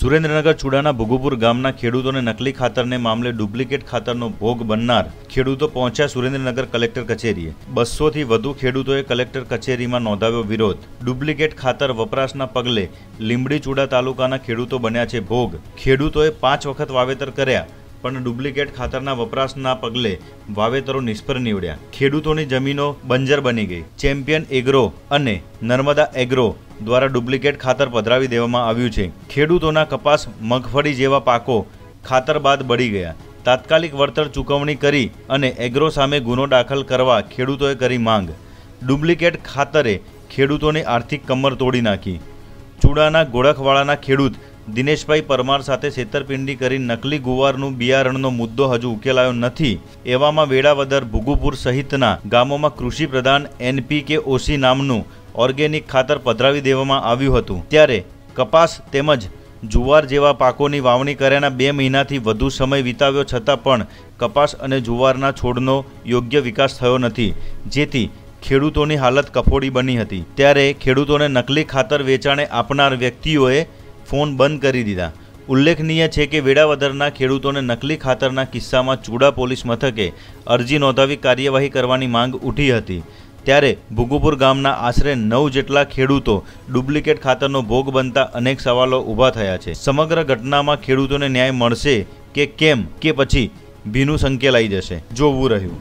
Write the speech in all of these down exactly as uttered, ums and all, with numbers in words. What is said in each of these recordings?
સુરેન્દ્રનગર ચુડાના ભુગુપુર ગામના ખેડૂતોને નકલી ખાતરને મામલે ડુપ્લિકેટ ખાતરનો ભોગ બનનાર ખેડૂતો પહોંચ્યા સુરેન્દ્રનગર કલેક્ટર કચેરીએ। બસો થી વધુ ખેડૂતોએ કલેક્ટર કચેરીમાં નોંધાવ્યો વિરોધ। ડુપ્લિકેટ ખાતર વપરાશના પગલે લીંબડી ચુડા તાલુકાના ખેડૂતો બન્યા છે ભોગ। ખેડૂતોએ પાંચ વખત વાવેતર કર્યા પણ ડુપ્લિકેટ ખાતરના વપરાશના પગલે વાવેતરો નિષ્ફળ નીવડ્યા। ખેડૂતોની જમીનો બંજર બની ગઈ। ચેમ્પિયન એગ્રો અને નર્મદા એગ્રો દ્વારા ડુપ્લિકેટ ખાતર પધરાવી દેવામાં આવ્યું છે। ખેડૂતોના કપાસ, મગફળી જેવા પાકો ખાતર બાદ બળી ગયા। તાત્કાલિક વળતર ચૂકવણી કરી અને એગ્રો સામે ગુનો દાખલ કરવા ખેડૂતોએ કરી માંગ। ડુપ્લિકેટ ખાતરે ખેડૂતોની આર્થિક કમર તોડી નાખી। ચુડાના ગોળખવાળાના ખેડૂત દિનેશભાઈ પરમાર સાથે છેતરપિંડી કરી નકલી ગુવારનું બિયારણનો મુદ્દો હજુ ઉકેલાયો નથી। એવામાં વેળાવદર, ભુગુપુર સહિતના ગામોમાં કૃષિ પ્રધાન એનપીકે ઓસી નામનું ઓર્ગેનિક ખાતર પધરાવી દેવામાં આવ્યું હતું। ત્યારે કપાસ તેમજ જુવાર જેવા પાકોની વાવણી કર્યાના બે મહિનાથી વધુ સમય વિતાવ્યો છતાં પણ કપાસ અને જુવારના છોડનો યોગ્ય વિકાસ થયો નથી, જેથી ખેડૂતોની હાલત કફોડી બની હતી। ત્યારે ખેડૂતોને નકલી ખાતર વેચાણે આપનાર વ્યક્તિઓએ ફોન બંધ કરી દીધા। ઉલ્લેખનીય છે કે વેળાવદરના ખેડૂતોને નકલી ખાતરના કિસ્સામાં ચુડા પોલીસ મથકે અરજી નોંધાવી કાર્યવાહી કરવાની માંગ ઉઠી હતી। ત્યારે ભુગુપુર ગામના આશરે નવ જેટલા ખેડૂતો ડુપ્લિકેટ ખાતરનો ભોગ બનતા અનેક સવાલો ઊભા થયા છે। સમગ્ર ઘટનામાં ખેડૂતોને ન્યાય મળશે કે કેમ, કે પછી ભીનું સંકેલાઈ જશે, જોવું રહ્યું।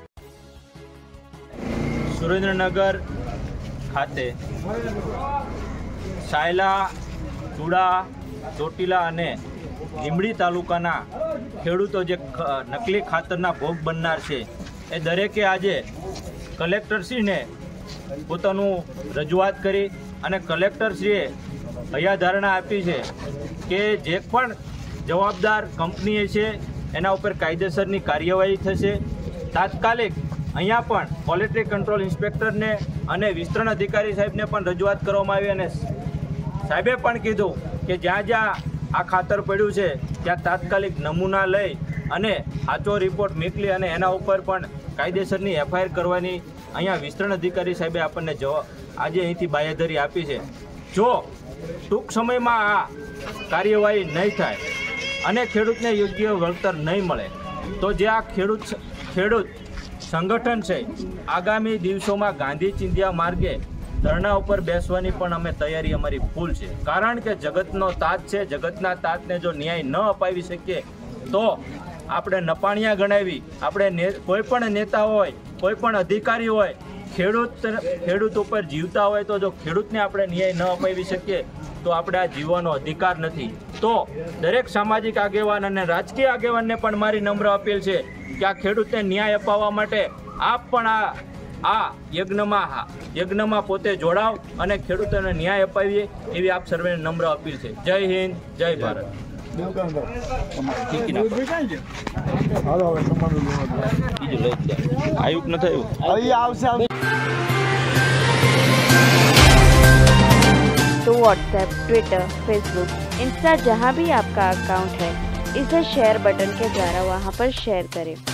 સુરેન્દ્રનગર ખાતે સાયલા, ચુડા, ચોટીલા અને લીંબડી તાલુકાના ખેડૂતો જે નકલી ખાતરના ભોગ બનનાર છે એ દરેકે આજે કલેક્ટરશ્રીને પોતાનું રજૂઆત કરી અને કલેક્ટરશ્રીએ હૈયાધારણા આપી છે કે જે પણ જવાબદાર કંપની છે એના ઉપર કાયદેસરની કાર્યવાહી થશે। તાત્કાલિક અહીંયા પણ ક્વોલિટી કંટ્રોલ ઇન્સ્પેક્ટરને અને વિસ્તરણ અધિકારી સાહેબને પણ રજૂઆત કરવામાં આવી અને સાહેબે પણ કીધું કે જ્યાં જ્યાં આ ખાતર પડ્યું છે ત્યાં તાત્કાલિક નમૂના લઈ અને સાચો રિપોર્ટ મોકલી અને એના ઉપર પણ કાયદેસરની એફઆઈઆર કરવાની અહીંયા વિસ્તરણ અધિકારી સાહેબે આપણને જવાબ આજે અહીંથી બાંયધરી આપી છે। જો ટૂંક સમયમાં આ કાર્યવાહી નહીં થાય અને ખેડૂતને યોગ્ય વળતર નહીં મળે તો જે આ ખેડૂત ખેડૂત સંગઠન છે આગામી દિવસોમાં ગાંધી ચિંધ્યા માર્ગે ધરણા ઉપર બેસવાની પણ અમે તૈયારી અમારી ફૂલ છે। કારણ કે જગતનો તાત છે, જગતના તાતને જો ન્યાય ન અપાવી શકીએ તો આપણે નપાણિયા ગણાવી, આપણે કોઈ પણ નેતા હોય, કોઈ પણ અધિકારી હોય, ખેડૂત ખેડૂત ઉપર જીવતા હોય તો જો ખેડૂતને આપણે ન્યાય ન અપાવી શકીએ તો આપણે આ જીવવાનો અધિકાર નથી। તો દરેક સામાજિક આગેવાન અને રાજકીય આગેવાનને પણ મારી નમ્ર અપીલ છે કે આ ખેડૂતને ન્યાય અપાવવા માટે આપ પણ આ આ યજ્ઞમાં યજ્ઞમાં પોતે જોડાવ અને ખેડૂતોને ન્યાય અપાવીએ એવી આપ સર્વેને નમ્ર અપીલ છે। જય હિન્દ, જય ભારત। આયુક ન થયું तो व्हाट्सएप, ट्विटर, फेसबुक, इंस्टा जहाँ भी आपका अकाउंट है इसे शेयर बटन के द्वारा वहाँ पर शेयर करें।